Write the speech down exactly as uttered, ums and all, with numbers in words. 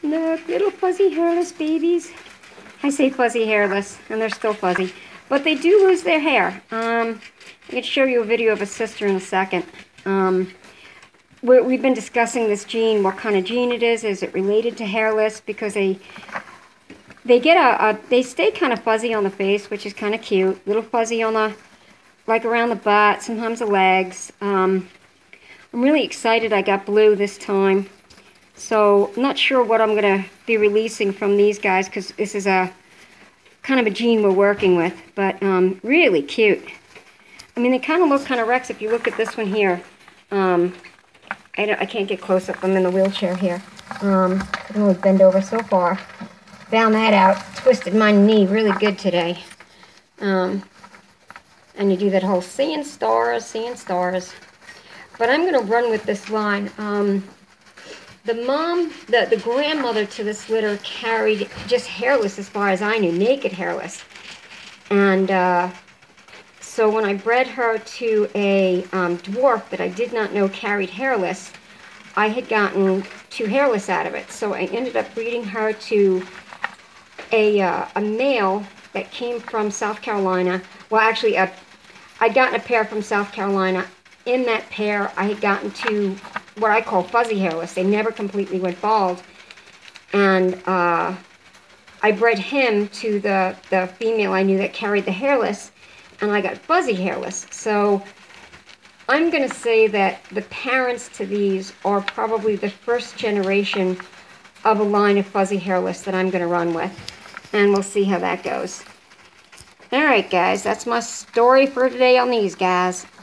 Look, little fuzzy hairless babies. I say fuzzy hairless, and they're still fuzzy. But they do lose their hair. Um, I can show you a video of a sister in a second. Um, we're, we've been discussing this gene, what kind of gene it is. Is it related to hairless? Because they they get a, a they stay kind of fuzzy on the face, which is kind of cute. Little fuzzy on the, like around the butt, sometimes the legs. Um, I'm really excited I got blue this time. So I'm not sure what I'm going to be releasing from these guys, because this is a kind of a gene we're working with. But um, really cute. I mean, they kind of look kind of Rex if you look at this one here. Um, I, don't, I can't get close up. I'm in the wheelchair here. Um, I can only bend over so far. Found that out. Twisted my knee really good today. Um, and you do that whole seeing stars, seeing stars. But I'm going to run with this line. Um, the mom, the, the grandmother to this litter carried just hairless as far as I knew, naked hairless. And uh, so when I bred her to a um, dwarf that I did not know carried hairless, I had gotten two hairless out of it. So I ended up breeding her to a, uh, a male that came from South Carolina. Well, actually, a, I'd gotten a pair from South Carolina. In that pair, I had gotten to what I call fuzzy hairless. They never completely went bald. And uh, I bred him to the, the female I knew that carried the hairless, and I got fuzzy hairless. So I'm going to say that the parents to these are probably the first generation of a line of fuzzy hairless that I'm going to run with. And we'll see how that goes. Alright guys, that's my story for today on these guys.